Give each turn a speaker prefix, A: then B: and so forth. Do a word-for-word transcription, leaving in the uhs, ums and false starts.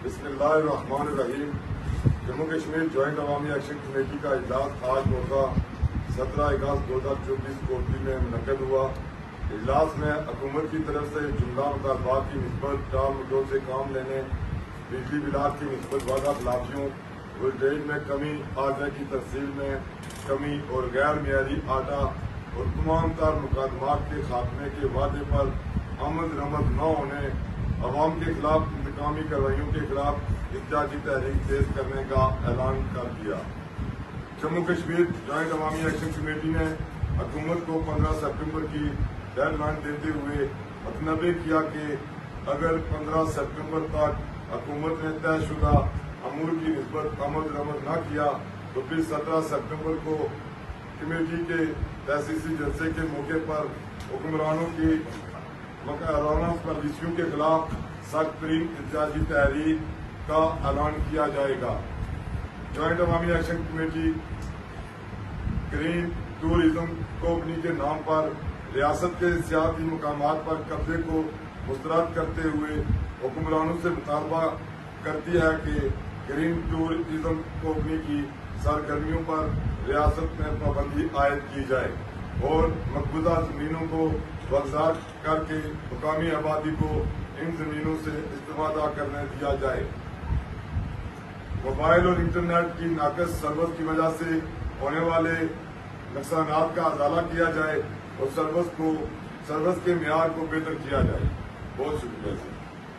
A: بسم اللہ الرحمن الرحیم۔ Jammu Kashmir joint Awami action committee کا اجلاس آج موقع سترہ اگست دو ہزار چوبیس کو اردو میں منعقد ہوا۔ اجلاس میں حکومت کی طرف سے جملہ مطالبات کی نسبت ٹال مٹول سے کام لینے، بجلی بلات کی نسبت وعدہ خلافیوں، وولٹیج میں کمی، آٹا کی ترسیل میں کمی اور غیر معیاری آٹا اور تمام تر مقدمات کے خاتمے کے وعدے پر آمد رمد نہ ہونے، عوام کے خلاف انتقامی کارروائیوں کے خلاف احتجاجی تحریک تیز کرنے کا اعلان کر دیا۔ Jammu Kashmir joint Awami action committee نے حکومت کو پندرہ ستمبر کی ڈیڈ لائن دیتے ہوئے متنبع کیا کہ اگر پندرہ ستمبر تک حکومت نے طے شدہ امور کی نسبت عمل رمد نہ کیا تو پھر سترہ ستمبر کو کمیٹی کے تاسیسی جلسے کے موقع پر حکمرانوں کی مقررہ پالیسیوں کے خلاف سخت ترین احتجاجی تحریک کا اعلان کیا جائے گا۔ Joint Awami action committee green tourism company کے نام پر ریاست کے سیاحتی مقامات پر قبضے کو مسترد کرتے ہوئے حکمرانوں سے مطالبہ کرتی ہے کہ گرین ٹورزم کمپنی کی سرگرمیوں پر ریاست میں پابندی عائد کی جائے اور مقبوضہ زمینوں کو وقزار کر کے مقامی آبادی کو ان زمینوں سے استفادہ کرنے دیا جائے۔ موبائل اور انٹرنیٹ کی ناقص سروس کی وجہ سے ہونے والے نقصانات کا ازالہ کیا جائے اور سروس کو سروس کے معیار کو بہتر کیا جائے۔ بہت شکریہ۔